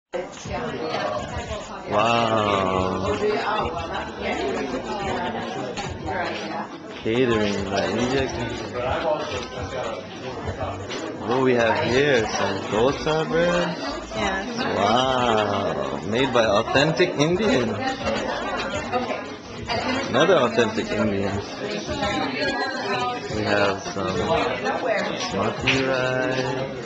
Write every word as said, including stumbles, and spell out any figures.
Wow. Catering by India. What we have here? Some dosa bread. Yeah. Wow. Made by authentic Indians. Another authentic Indians. We have some basmati rice.